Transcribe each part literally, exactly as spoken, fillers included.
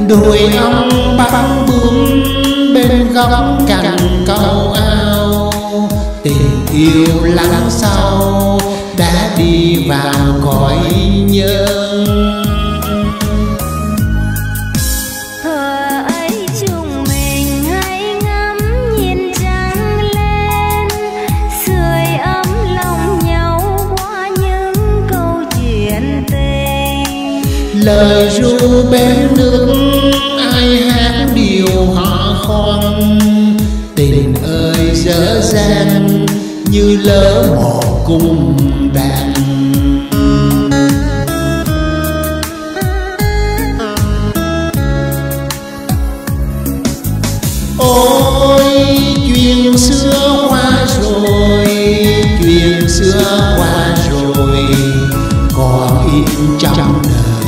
đôi ong bắn bướm bên góc cành câu ao. Tình yêu lắng sau đã đi vào cõi nhân. Thuở ấy chúng mình hãy ngắm nhìn trăng lên, sưởi ấm lòng nhau qua những câu chuyện tình. Lời ru bên nước ai hát điều họ khoan. Tình ơi dở dang như lỡ một cung đàn. Ôi chuyện xưa qua rồi, chuyện xưa qua rồi, còn in trong đời.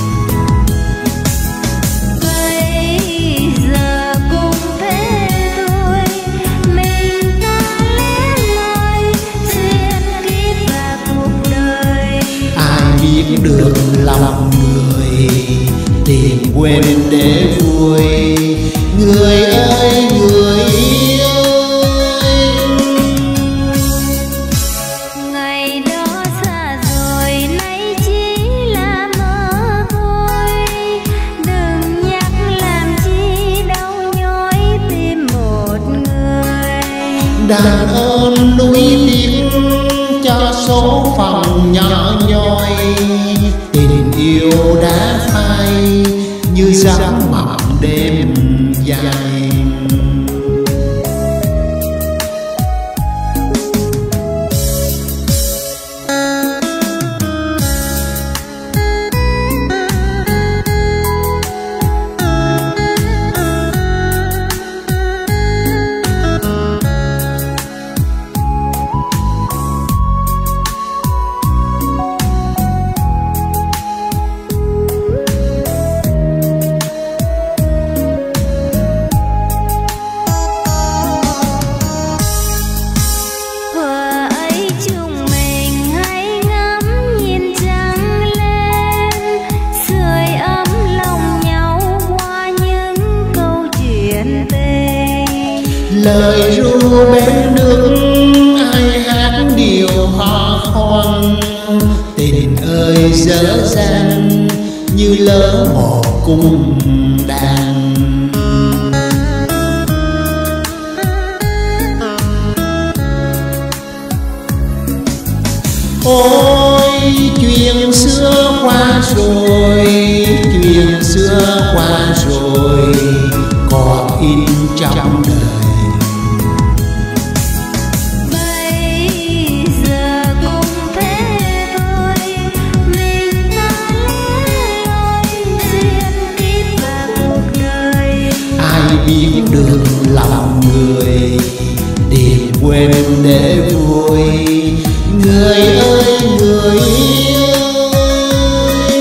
Bây giờ cùng thế thôi, mình ta lẽ loi xuyên kiếp và cuộc đời. Ai biết được lòng người tìm quên để vui. Người ơi người ơi, ngày đó xa rồi nay chỉ là mơ thôi. Đừng nhắc làm chi đau nhói tim một người. đàn ơn nuối tiếc cho số phận nhỏ nhoi. Tình yêu đã phai như giấc mộng đêm dài. Lời ru bên nước ai hát điều họ khoan. Tình ơi dở dang như lỡ một cung đàn. Ôi chuyện xưa qua rồi, chuyện xưa qua rồi, còn in trong đời. Biết được lòng người tìm quên để vui. Người ơi người ơi,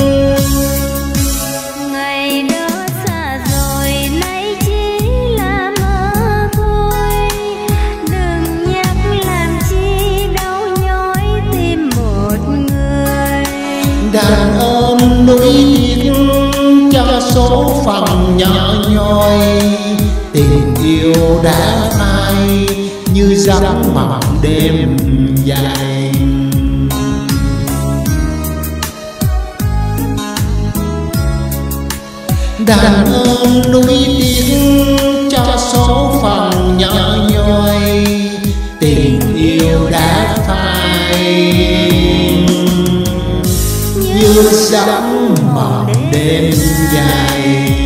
ngày đó xa rồi nay chỉ là mơ thôi. Đừng nhắc làm chi đau nhói tim một người. đàn ơn nuối tiếc cho số phận nhỏ nhoi. Tình yêu đã phai như giấc mộng đêm dài. Đàn ơn nuối tiếc cho số phận nhỏ nhoi. Tình yêu đã phai như giấc mộng đêm dài.